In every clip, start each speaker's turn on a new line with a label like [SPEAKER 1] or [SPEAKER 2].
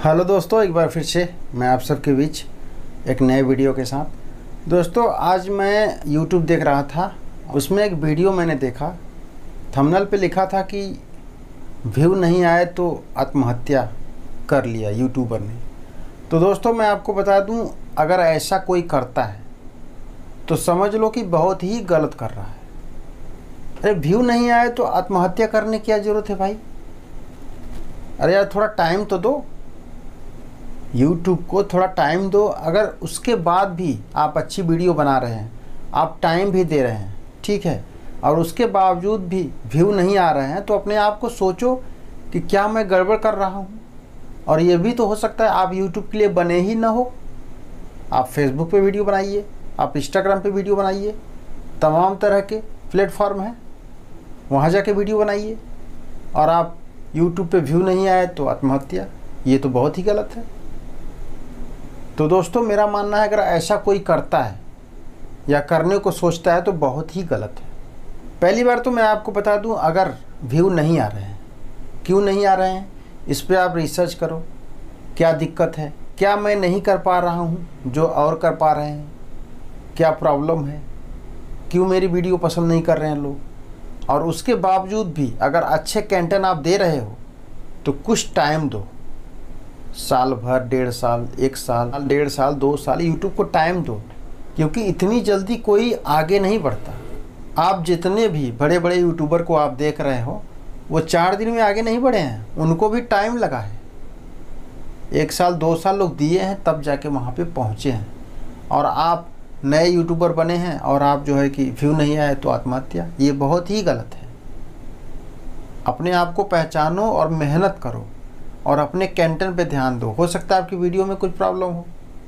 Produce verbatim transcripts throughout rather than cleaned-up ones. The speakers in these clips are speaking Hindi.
[SPEAKER 1] हेलो दोस्तों, एक बार फिर से मैं आप सबके बीच एक नए वीडियो के साथ। दोस्तों, आज मैं यूट्यूब देख रहा था, उसमें एक वीडियो मैंने देखा। थंबनेल पे लिखा था कि व्यू नहीं आए तो आत्महत्या कर लिया यूट्यूबर ने। तो दोस्तों, मैं आपको बता दूं, अगर ऐसा कोई करता है तो समझ लो कि बहुत ही गलत कर रहा है। अरे व्यू नहीं आए तो आत्महत्या करने की क्या ज़रूरत है भाई? अरे यार, थोड़ा टाइम तो दो, यूट्यूब को थोड़ा टाइम दो। अगर उसके बाद भी आप अच्छी वीडियो बना रहे हैं, आप टाइम भी दे रहे हैं, ठीक है, और उसके बावजूद भी व्यू नहीं आ रहे हैं, तो अपने आप को सोचो कि क्या मैं गड़बड़ कर रहा हूँ। और ये भी तो हो सकता है आप यूट्यूब के लिए बने ही ना हो। आप फेसबुक पे वीडियो बनाइए, आप इंस्टाग्राम पे वीडियो बनाइए, तमाम तरह के प्लेटफॉर्म हैं, वहाँ जाके वीडियो बनाइए, और आप यूट्यूब पे व्यू नहीं आए तो आत्महत्या। ये तो बहुत ही गलत है। तो दोस्तों, मेरा मानना है, अगर ऐसा कोई करता है या करने को सोचता है तो बहुत ही गलत है। पहली बार तो मैं आपको बता दूं, अगर व्यू नहीं आ रहे हैं, क्यों नहीं आ रहे हैं, इस पे आप रिसर्च करो। क्या दिक्कत है? क्या मैं नहीं कर पा रहा हूं जो और कर पा रहे हैं? क्या प्रॉब्लम है? क्यों मेरी वीडियो पसंद नहीं कर रहे हैं लोग? और उसके बावजूद भी अगर अच्छे कंटेंट आप दे रहे हो तो कुछ टाइम दो। साल भर, डेढ़ साल, एक साल, डेढ़ साल, दो साल यूट्यूब को टाइम दो, क्योंकि इतनी जल्दी कोई आगे नहीं बढ़ता। आप जितने भी बड़े बड़े यूट्यूबर को आप देख रहे हो, वो चार दिन में आगे नहीं बढ़े हैं, उनको भी टाइम लगा है। एक साल, दो साल लोग दिए हैं, तब जाके वहाँ पे पहुँचे हैं। और आप नए यूट्यूबर बने हैं और आप जो है कि व्यू नहीं आए तो आत्महत्या। ये बहुत ही गलत है। अपने आप को पहचानो और मेहनत करो और अपने कंटेंट पे ध्यान दो। हो सकता है आपकी वीडियो में कुछ प्रॉब्लम हो,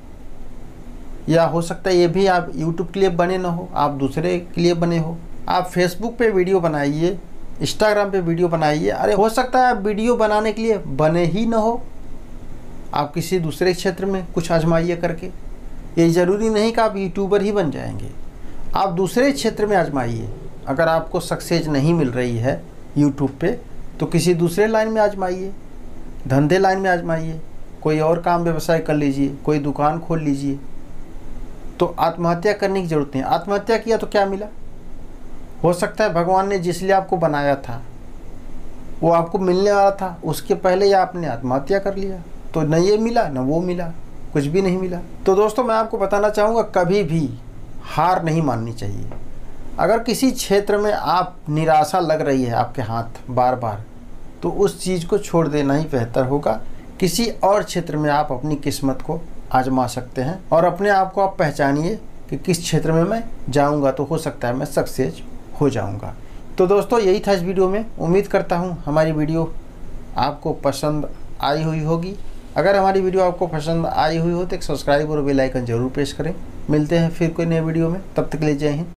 [SPEAKER 1] या हो सकता है ये भी आप यूट्यूब के लिए बने ना हो, आप दूसरे के लिए बने हो। आप फेसबुक पे वीडियो बनाइए, इंस्टाग्राम पे वीडियो बनाइए। अरे हो सकता है आप वीडियो बनाने के लिए बने ही ना हो, आप किसी दूसरे क्षेत्र में कुछ आजमाइए करके। ये ज़रूरी नहीं कि आप यूट्यूबर ही बन जाएंगे, आप दूसरे क्षेत्र में आजमाइए। अगर आपको सक्सेस नहीं मिल रही है यूट्यूब पे तो किसी दूसरे लाइन में आजमाइए, धंधे लाइन में आजमाइए, कोई और काम व्यवसाय कर लीजिए, कोई दुकान खोल लीजिए। तो आत्महत्या करने की ज़रूरत नहीं। आत्महत्या किया तो क्या मिला? हो सकता है भगवान ने जिस लिए आपको बनाया था वो आपको मिलने वाला था, उसके पहले ही आपने आत्महत्या कर लिया, तो न ये मिला न वो मिला, कुछ भी नहीं मिला। तो दोस्तों, मैं आपको बताना चाहूँगा, कभी भी हार नहीं माननी चाहिए। अगर किसी क्षेत्र में आप निराशा लग रही है आपके हाथ बार बार, तो उस चीज़ को छोड़ देना ही बेहतर होगा। किसी और क्षेत्र में आप अपनी किस्मत को आजमा सकते हैं और अपने आप को आप पहचानिए कि किस क्षेत्र में मैं जाऊंगा तो हो सकता है मैं सक्सेस हो जाऊंगा। तो दोस्तों, यही था इस वीडियो में। उम्मीद करता हूं हमारी वीडियो आपको पसंद आई हुई होगी। अगर हमारी वीडियो आपको पसंद आई हुई हो तो एक सब्सक्राइब और बेल आइकन जरूर प्रेस करें। मिलते हैं फिर कोई नए वीडियो में, तब तक के लिए जय हिंद।